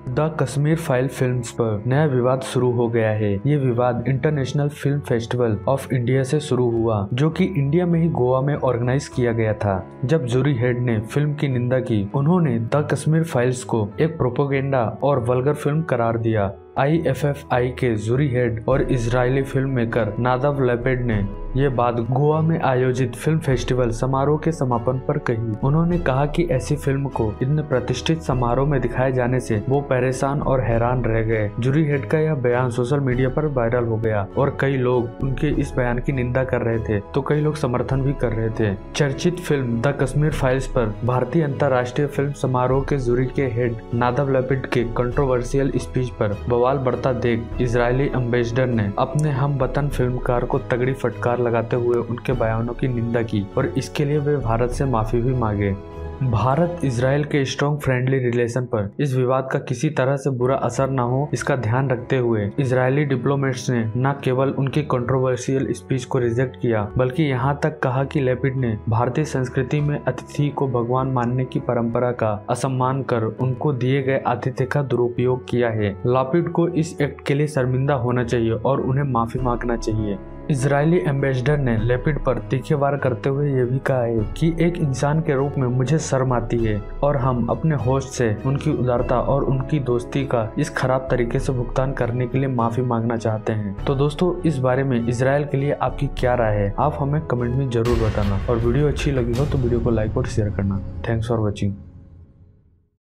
The Kashmir file films पर नया विवाद शुरू हो गया है। ये विवाद international film festival of India से शुरू हुआ, जो कि इंडिया में ही गोवा में ऑर्गेनाइज किया गया था। जब जूरी हेड ने फिल्म की निंदा की, उन्होंने द कश्मीर फाइल्स को एक प्रोपेगेंडा और वल्गर फिल्म करार दिया। IFFI के जूरी हेड और Israeli film maker Nadav Lapid ने ये बात गोवा में आयोजित फिल्म फेस्टिवल समारोह के समापन पर कही। उन्होंने कहा कि ऐसी फिल्म को इतने प्रतिष्ठित समारोह में दिखाए जाने से वो परेशान और हैरान रह गए। जूरी हेड का यह बयान सोशल मीडिया पर वायरल हो गया और कई लोग उनके इस बयान की निंदा कर रहे थे, तो कई लोग समर्थन भी कर रहे थे। चर्चित फिल्म द कश्मीर फाइल्स पर भारतीय अंतर्राष्ट्रीय फिल्म समारोह के जूरी के हेड नादाव लेपिड के कंट्रोवर्शियल स्पीच पर बवाल बढ़ता देख इजरायली एम्बेसडर ने अपने हम वतन फिल्मकार को तगड़ी फटकार लगाते हुए उनके बयानों की निंदा की और इसके लिए वे भारत से माफी भी मांगे। भारत इजराइल के स्ट्रॉन्ग फ्रेंडली रिलेशन पर इस विवाद का किसी तरह से बुरा असर न हो, इसका ध्यान रखते हुए इजरायली डिप्लोमेट्स ने न केवल उनकी कंट्रोवर्शियल स्पीच को रिजेक्ट किया, बल्कि यहां तक कहा कि लेपिड ने भारतीय संस्कृति में अतिथि को भगवान मानने की परंपरा का असम्मान कर उनको दिए गए आतिथ्य का दुरुपयोग किया है। लेपिड को इस एक्ट के लिए शर्मिंदा होना चाहिए और उन्हें माफी मांगना चाहिए। इजरायली एम्बेसडर ने लेपिड पर तीखे वार करते हुए ये भी कहा है कि एक इंसान के रूप में मुझे शर्म आती है और हम अपने होस्ट से उनकी उदारता और उनकी दोस्ती का इस खराब तरीके से भुगतान करने के लिए माफी मांगना चाहते हैं। तो दोस्तों, इस बारे में इजराइल के लिए आपकी क्या राय है, आप हमें कमेंट में जरूर बताना और वीडियो अच्छी लगी हो तो वीडियो को लाइक और शेयर करना। Thanks for watching.